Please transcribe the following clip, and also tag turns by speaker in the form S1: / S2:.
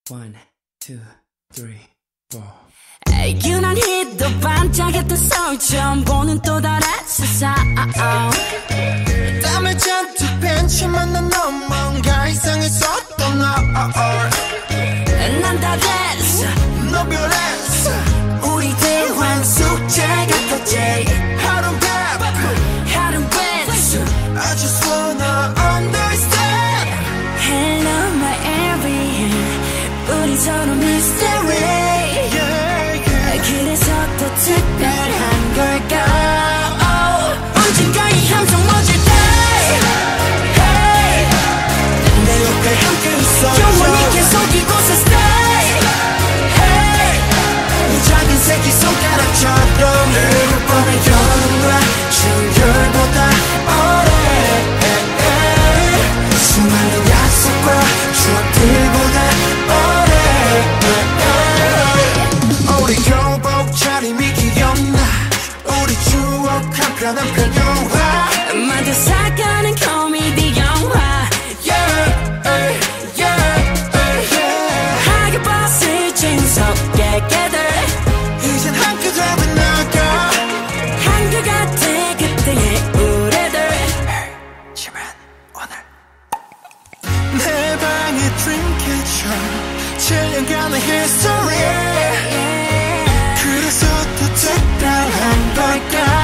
S1: One, two, three, four.
S2: 유난히도 반짝였던 서울 처음 보는 또 다른 세상
S3: 땀을 잔뜩 벤치만 난 넌 뭔가 이상했었던 너
S2: 난 다 됐어
S3: 너 변했어
S2: 우리 대화 숙제 같았지
S3: 하루는 밥
S2: 하루는 배수
S3: I just wanna understand
S2: Hello my everything 우리 서로 mystery 그래서 더 특별한 걸까 언젠가 이 함성 멎을 때 hey.
S3: 내 옆에 함께 있어줘
S2: 영원히 계속 이곳에 stay hey.
S3: 이 작은 새끼 손가락처럼 늘 뻔한 여름과 추열보다 오래 수많은 약속과 추억들보다 오래 우리 교복 차림이 기억나 우리 추억 한편 한편 영화
S2: 만들 사가는 코미디 영화 하게 봤을 재무섭게 깨들
S3: 이젠 한끗 되면 나가
S2: 한결같아 그때의 우리들
S3: 지만 오늘 내 방의 드림캐쳐 7년간의 history 그래서 더 특별한 걸까